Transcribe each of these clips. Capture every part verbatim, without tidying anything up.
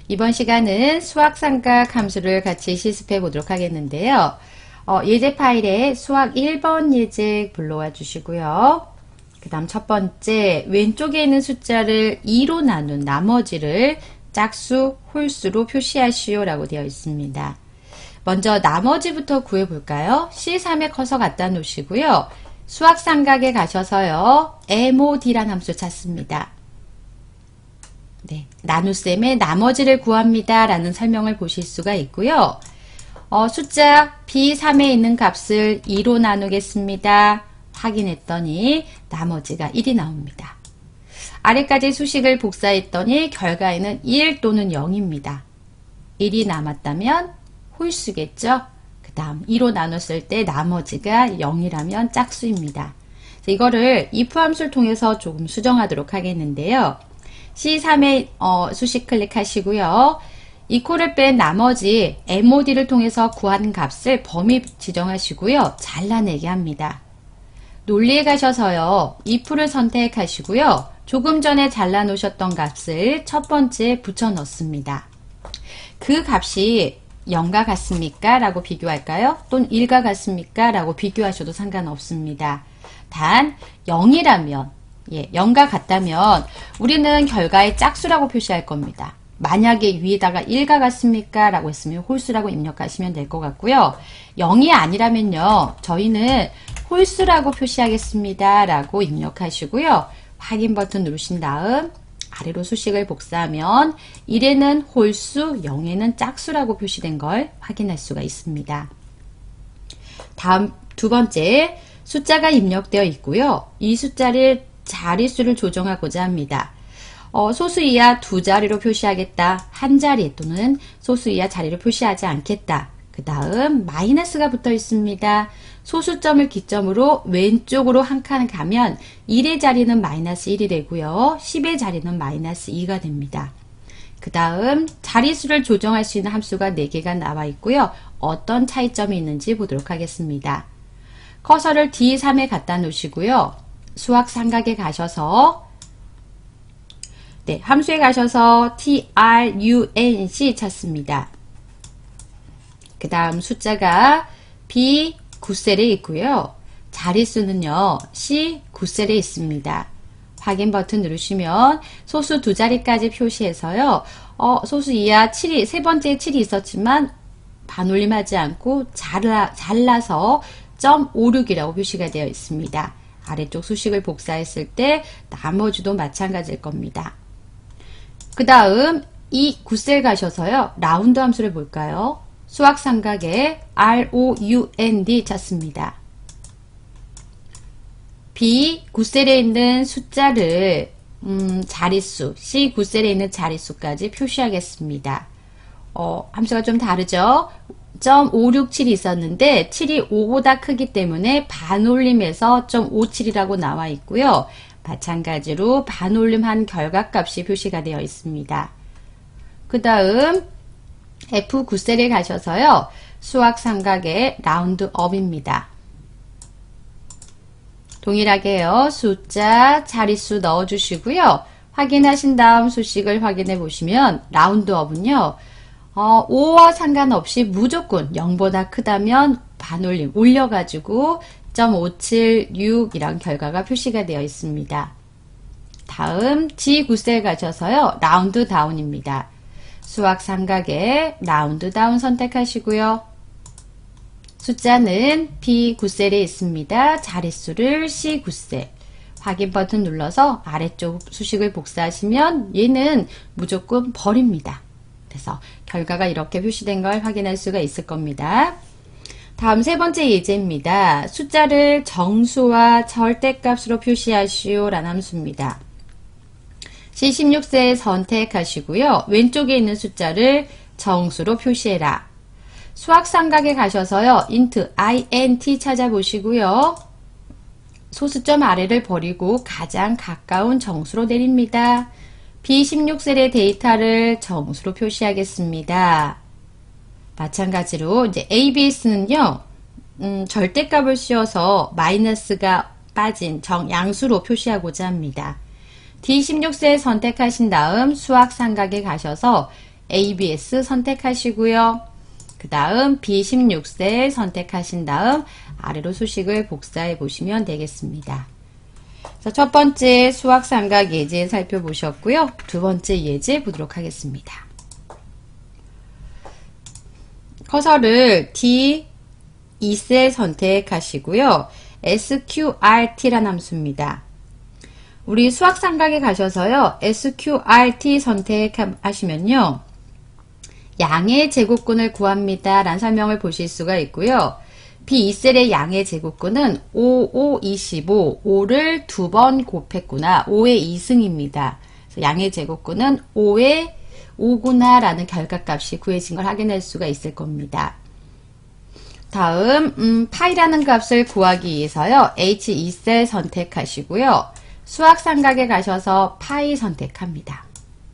이번 시간은 수학삼각 함수를 같이 실습해 보도록 하겠는데요. 어, 예제 파일에 수학 일 번 예제 불러와 주시고요. 그 다음 첫 번째, 왼쪽에 있는 숫자를 이로 나눈 나머지를 짝수, 홀수로 표시하시오 라고 되어 있습니다. 먼저 나머지부터 구해볼까요? 씨 삼에 커서 갖다 놓으시고요. 수학삼각에 가셔서요. 엠오디란 함수 찾습니다. 네, 나눗셈의 나머지를 구합니다 라는 설명을 보실 수가 있고요. 어, 숫자 비 삼에 있는 값을 이로 나누겠습니다. 확인했더니 나머지가 일이 나옵니다. 아래까지 수식을 복사했더니 결과에는 일 또는 영입니다. 일이 남았다면 홀수겠죠? 그 다음 이로 나눴을 때 나머지가 영이라면 짝수입니다. 이거를 if 함수를 통해서 조금 수정하도록 하겠는데요. 씨 삼에 어, 수식 클릭하시고요. 이코를 뺀 나머지 엠오디를 통해서 구한 값을 범위 지정하시고요. 잘라내게 합니다. 논리에 가셔서요. if를 선택하시고요. 조금 전에 잘라 놓으셨던 값을 첫 번째 붙여 넣습니다. 그 값이 영과 같습니까? 라고 비교할까요? 또는 일과 같습니까? 라고 비교하셔도 상관없습니다. 단 영이라면, 예, 영과 같다면 우리는 결과의 짝수라고 표시할 겁니다. 만약에 위에다가 일과 같습니까? 라고 했으면 홀수라고 입력하시면 될 것 같고요. 영이 아니라면요. 저희는 홀수라고 표시하겠습니다. 라고 입력하시고요. 확인 버튼 누르신 다음 아래로 수식을 복사하면 일에는 홀수, 영에는 짝수라고 표시된 걸 확인할 수가 있습니다. 다음 두 번째, 숫자가 입력되어 있고요. 이 숫자를 자릿수를 조정하고자 합니다. 어, 소수 이하 두 자리로 표시하겠다. 한 자리 또는 소수 이하 자리를 표시하지 않겠다. 그 다음 마이너스가 붙어 있습니다. 소수점을 기점으로 왼쪽으로 한 칸 가면 일의 자리는 마이너스 일이 되고요. 십의 자리는 마이너스 이가 됩니다. 그 다음 자릿수를 조정할 수 있는 함수가 네 개가 나와 있고요. 어떤 차이점이 있는지 보도록 하겠습니다. 커서를 디 삼에 갖다 놓으시고요. 수학삼각에 가셔서 네, 함수에 가셔서 트런c 찾습니다. 그 다음 숫자가 비 구 셀에 있고요. 자릿수는요. 씨 구 셀에 있습니다. 확인 버튼 누르시면 소수 두 자리까지 표시해서요. 어, 소수 이하 칠이, 세 번째 칠이 있었지만 반올림하지 않고 잘라, 잘라서 점 오육이라고 표시가 되어 있습니다. 아래쪽 수식을 복사했을 때 나머지도 마찬가지일 겁니다. 그 다음 이 구 셀 가셔서요. 라운드 함수를 볼까요? 수학삼각에 라운드 찾습니다. 비 구 셀에 있는 숫자를 음, 자릿수, 씨 구 셀에 있는 자릿수까지 표시하겠습니다. 어, 함수가 좀 다르죠? 점 오육칠이 있었는데 칠이 오보다 크기 때문에 반올림해서 점 오칠이라고 나와 있고요. 마찬가지로 반올림한 결과값이 표시가 되어 있습니다. 그 다음 에프 구 셀에 가셔서요. 수학삼각의 라운드업입니다. 동일하게요. 숫자, 자릿수 넣어주시고요. 확인하신 다음 수식을 확인해 보시면 라운드업은요. 어, 오와 상관없이 무조건 영보다 크다면 반올림 올려가지고 점 오칠육 이런 결과가 표시가 되어 있습니다. 다음 지 구 셀 가셔서요. 라운드 다운입니다. 수학삼각에 라운드 다운 선택하시고요. 숫자는 비 구 셀에 있습니다. 자릿수를 씨 구 셀. 확인 버튼 눌러서 아래쪽 수식을 복사하시면 얘는 무조건 버립니다. 그래서 결과가 이렇게 표시된 걸 확인할 수가 있을 겁니다. 다음 세 번째 예제입니다. 숫자를 정수와 절대값으로 표시하시오 라는 함수입니다. 씨 십육 셀 선택하시고요. 왼쪽에 있는 숫자를 정수로 표시해라. 수학삼각에 가셔서요. int int 찾아보시고요. 소수점 아래를 버리고 가장 가까운 정수로 내립니다. 비 십육 셀의 데이터를 정수로 표시하겠습니다. 마찬가지로 이제 에이비에스는요. 음, 절대값을 씌워서 마이너스가 빠진 정양수로 표시하고자 합니다. 디 십육 셀 선택하신 다음 수학삼각에 가셔서 에이 비 에스 선택하시고요. 그 다음 비 십육 셀 선택하신 다음 아래로 수식을 복사해 보시면 되겠습니다. 첫 번째 수학 삼각 예제 살펴보셨고요. 두 번째 예제 보도록 하겠습니다. 커서를 디 이 셀 선택하시고요. 에스 큐 알 티라는 함수입니다. 우리 수학 삼각에 가셔서요. 에스 큐 알 티 선택하시면요. 양의 제곱근을 구합니다. 라는 설명을 보실 수가 있고요. 비 이 셀의 양의 제곱근은 오, 오, 이십오, 오를 두 번 곱했구나. 오의 이 승입니다. 그래서 양의 제곱근은 오의 오구나 라는 결과값이 구해진 걸 확인할 수가 있을 겁니다. 다음 음, 파이라는 값을 구하기 위해서요. 에이치 이 셀 선택하시고요. 수학 삼각에 가셔서 파이 선택합니다.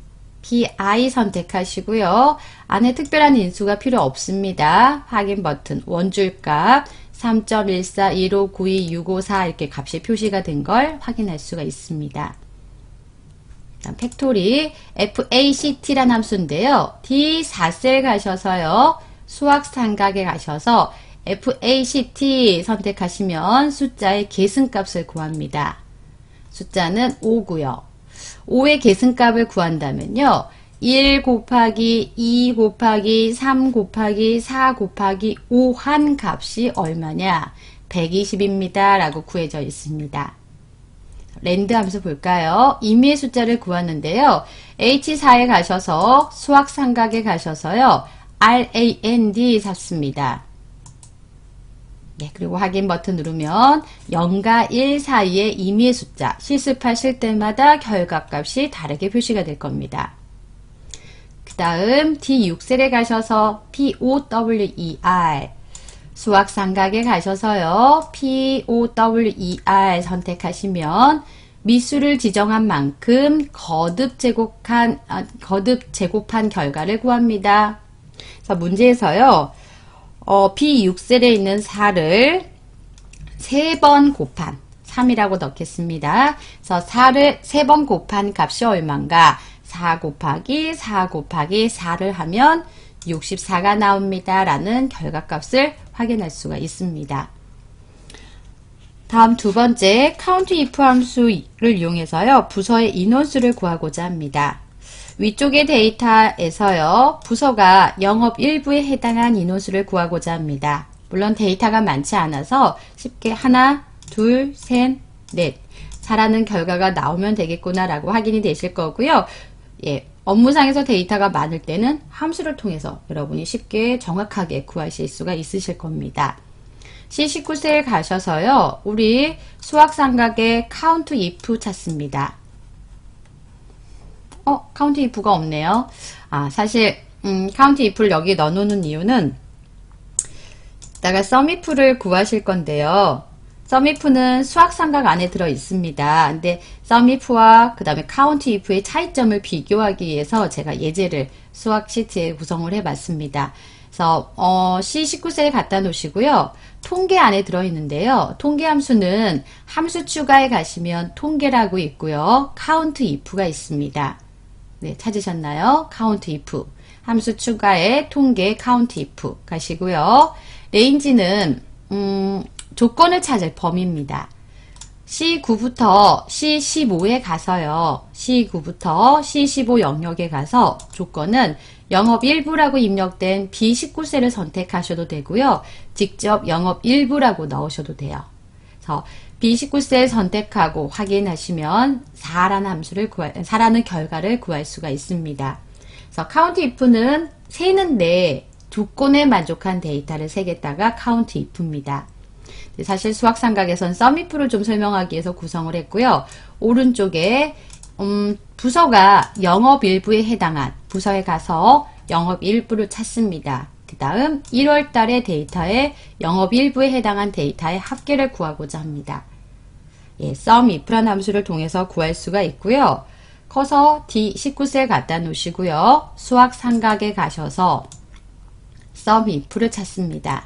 pi 선택하시고요. 안에 특별한 인수가 필요 없습니다. 확인 버튼 원줄값 삼 점 일사 일오 구이 육오사 이렇게 값이 표시가 된 걸 확인할 수가 있습니다. 다음 팩토리 에프에이씨티라는 함수인데요. 디 사 셀 가셔서요. 수학 삼각에 가셔서 에프에이씨티 선택하시면 숫자의 계승값을 구합니다. 숫자는 오고요. 오의 계승값을 구한다면요. 일 곱하기 이 곱하기 삼 곱하기 사 곱하기 오 한 값이 얼마냐? 백이십입니다. 라고 구해져 있습니다. 랜드 함수 볼까요? 임의의 숫자를 구하는데요. 에이치 사에 가셔서 수학 삼각에 가셔서요. 랜드 샀습니다. 네, 그리고 확인 버튼 누르면 영과 일 사이의 임의의 숫자, 실습하실 때마다 결과값이 다르게 표시가 될 겁니다. 그 다음 디 육 셀에 가셔서 포wer 수학 삼각에 가셔서요. 포wer 선택하시면 미수를 지정한 만큼 거듭 제곱한, 아, 거듭 제곱한 결과를 구합니다. 그래서 문제에서요. 어, 비 육 셀에 있는 사를 세 번 곱한 삼이라고 넣겠습니다. 그래서 사를 세 번 곱한 값이 얼마인가? 사 곱하기 사 곱하기 사를 하면 육십사가 나옵니다. 라는 결과값을 확인할 수가 있습니다. 다음 두 번째 count if 함수를 이용해서요. 부서의 인원수를 구하고자 합니다. 위쪽의 데이터에서요. 부서가 영업 일부에 해당한 인원수를 구하고자 합니다. 물론 데이터가 많지 않아서 쉽게 하나, 둘, 셋, 넷 잘하는 결과가 나오면 되겠구나 라고 확인이 되실 거고요. 예, 업무상에서 데이터가 많을 때는 함수를 통해서 여러분이 쉽게 정확하게 구하실 수가 있으실 겁니다. 씨 십구 셀 가셔서요. 우리 수학 삼각의 count if 찾습니다. 어, count if가 없네요. 아, 사실 음, count if를 여기 넣어놓는 이유는 이따가 sum if를 구하실 건데요. sum if는 수학 삼각 안에 들어 있습니다. 근데 sum if와 그 다음에 count if의 차이점을 비교하기 위해서 제가 예제를 수학 시트에 구성을 해봤습니다. 그래서 어, 씨 십구 셀 갖다 놓으시고요. 통계 안에 들어있는데요. 통계 함수는 함수 추가에 가시면 통계라고 있고요. count if가 있습니다. 네, 찾으셨나요? count if. 함수 추가에 통계 count if 가시고요. 레인지는 음, 조건을 찾을 범위입니다. 씨 구부터 씨 십오에 가서요. 씨 구부터 씨 십오 영역에 가서 조건은 영업 일부라고 입력된 비 십구 셀을 선택하셔도 되고요. 직접 영업 일부라고 넣으셔도 돼요. 그래서 비 십구 셀 선택하고 확인하시면 사라는 함수를 구할, 사라는 결과를 구할 수가 있습니다. 그래서 count if는 세는데 조건에 만족한 데이터를 세겠다가 count if입니다. 사실 수학 삼각에선 sum if를 좀 설명하기 위해서 구성을 했고요. 오른쪽에 음, 부서가 영업 일부에 해당한 부서에 가서 영업 일부를 찾습니다. 그 다음 일월 달의 데이터에 영업 일부에 해당한 데이터의 합계를 구하고자 합니다. 예, sum if라는 함수를 통해서 구할 수가 있고요. 커서 디 십구 셀 갖다 놓으시고요. 수학 삼각에 가셔서 sum if를 찾습니다.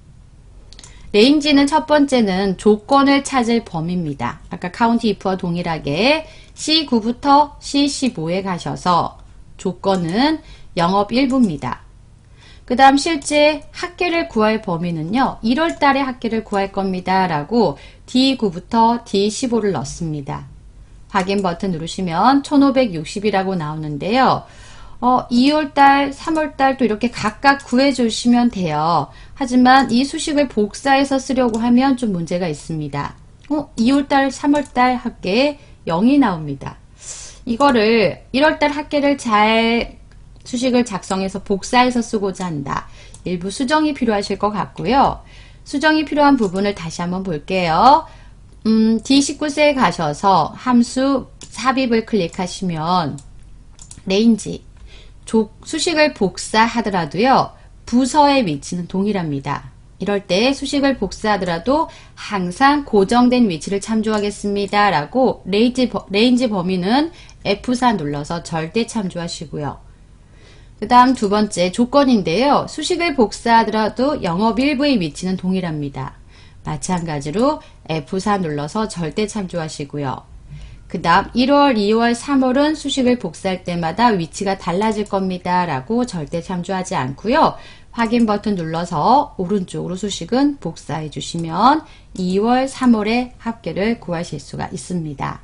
레인지는 첫 번째는 조건을 찾을 범위입니다. 아까 count if와 동일하게 씨 구부터 씨 십오에 가셔서 조건은 영업일부입니다. 그 다음 실제 합계를 구할 범위는요. 일월 달에 합계를 구할 겁니다. 라고 디 구부터 디 십오를 넣습니다. 확인 버튼 누르시면 천오백육십이라고 나오는데요. 어, 이월 달, 삼월 달 또 이렇게 각각 구해주시면 돼요. 하지만 이 수식을 복사해서 쓰려고 하면 좀 문제가 있습니다. 어, 이월 달, 삼월 달 합계에 영이 나옵니다. 이거를 일월 달 합계를 잘 수식을 작성해서 복사해서 쓰고자 한다. 일부 수정이 필요하실 것 같고요. 수정이 필요한 부분을 다시 한번 볼게요. 음, 디 십구 셀에 가셔서 함수 삽입을 클릭하시면 레인지, 조, 수식을 복사하더라도요. 부서의 위치는 동일합니다. 이럴 때 수식을 복사하더라도 항상 고정된 위치를 참조하겠습니다. 라고 레인지, 레인지 범위는 에프 사 눌러서 절대 참조하시고요. 그 다음 두 번째 조건인데요. 수식을 복사하더라도 영업일부의 위치는 동일합니다. 마찬가지로 에프 사 눌러서 절대 참조하시고요. 그 다음 일월, 이월, 삼월은 수식을 복사할 때마다 위치가 달라질 겁니다. 라고 절대 참조하지 않고요. 확인 버튼 눌러서 오른쪽으로 수식은 복사해 주시면 이월, 삼월의 합계를 구하실 수가 있습니다.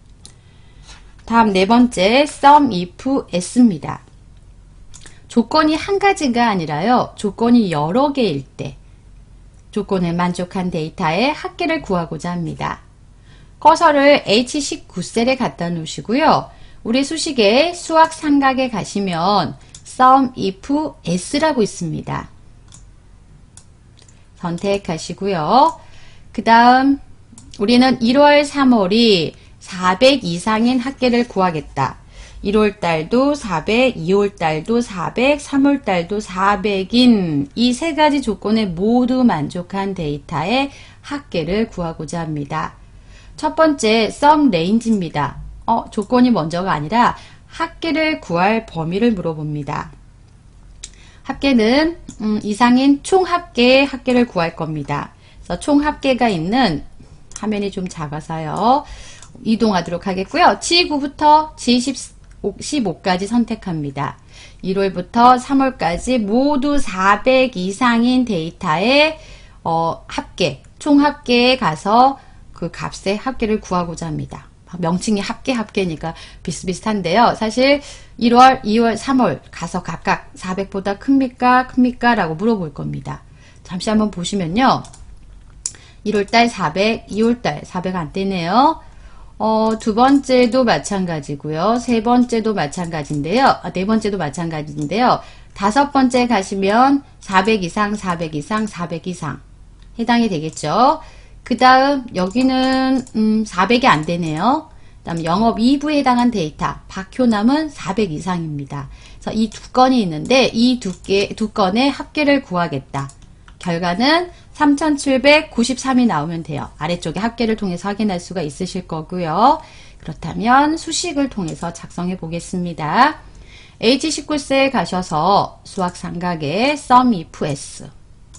다음 네 번째 sum if s입니다. 조건이 한 가지가 아니라요. 조건이 여러 개일 때 조건에 만족한 데이터의 합계를 구하고자 합니다. 커서를 에이치 십구 셀에 갖다 놓으시고요. 우리 수식의 수학 삼각에 가시면 sum if s라고 있습니다. 선택하시고요. 그 다음 우리는 일월, 삼월이 사백 이상인 합계를 구하겠다. 일월 달도 사백, 이월 달도 사백, 삼월 달도 사백인 이 세 가지 조건에 모두 만족한 데이터의 합계를 구하고자 합니다. 첫 번째 sum range입니다. 어, 조건이 먼저가 아니라 합계를 구할 범위를 물어봅니다. 합계는 음, 이상인 총합계의 합계를 구할 겁니다. 그래서 총합계가 있는 화면이 좀 작아서요. 이동하도록 하겠고요. 지 구부터 지 십오까지 선택합니다. 일월부터 삼월까지 모두 사백 이상인 데이터의 어, 합계, 총합계에 가서 그 값의 합계를 구하고자 합니다. 명칭이 합계 합계니까 비슷비슷한데요. 사실 일월, 이월, 삼월 가서 각각 사백보다 큽니까? 큽니까? 라고 물어볼 겁니다. 잠시 한번 보시면요. 일월달 사백, 이월달 사백 안 되네요. 어, 두 번째도 마찬가지고요. 세 번째도 마찬가지인데요. 아, 네 번째도 마찬가지인데요. 다섯 번째 가시면 사백 이상, 사백 이상, 사백 이상 해당이 되겠죠. 그 다음 여기는 음, 사백이 안 되네요. 그 다음 영업 이 부에 해당한 데이터 박효남은 사백 이상입니다. 그래서 이 두 건이 있는데 이 두 개, 두 건의 합계를 구하겠다. 결과는 삼천칠백구십삼이 나오면 돼요. 아래쪽에 합계를 통해서 확인할 수가 있으실 거고요. 그렇다면 수식을 통해서 작성해 보겠습니다. 에이치 십구 셀에 가셔서 수학 삼각의 sum if s.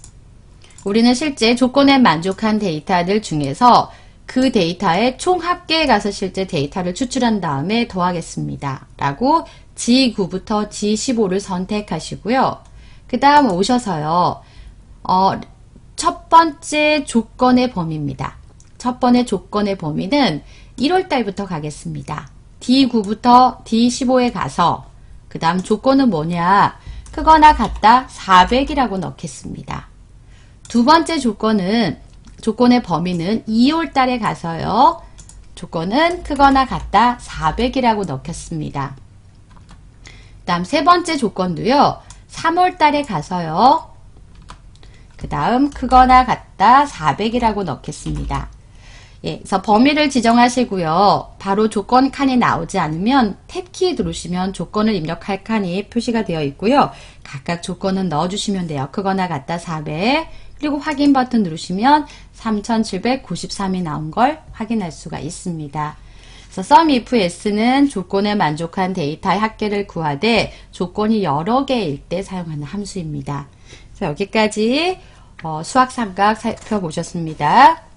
우리는 실제 조건에 만족한 데이터들 중에서 그 데이터의 총합계에 가서 실제 데이터를 추출한 다음에 더하겠습니다. 라고 지 구부터 지 십오를 선택하시고요. 그 다음 오셔서요. 어, 첫 번째 조건의 범위입니다. 첫 번째 조건의 범위는 일월 달부터 가겠습니다. 디 구부터 디 십오에 가서 그 다음 조건은 뭐냐? 크거나 같다 사백이라고 넣겠습니다. 두 번째 조건은 조건의 범위는 이월 달에 가서요. 조건은 크거나 같다 사백이라고 넣겠습니다. 그 다음 세 번째 조건도요. 삼월 달에 가서요. 그 다음 크거나 같다 사백이라고 넣겠습니다. 예, 그래서 범위를 지정하시고요. 바로 조건 칸이 나오지 않으면 탭키 누르시면 조건을 입력할 칸이 표시가 되어 있고요. 각각 조건은 넣어주시면 돼요. 크거나 같다 사백. 그리고 확인 버튼 누르시면 삼천칠백구십삼이 나온 걸 확인할 수가 있습니다. 그래서 sum if s는 조건에 만족한 데이터의 합계를 구하되 조건이 여러 개일 때 사용하는 함수입니다. 그래서 여기까지 어, 수학 삼각 살펴보셨습니다.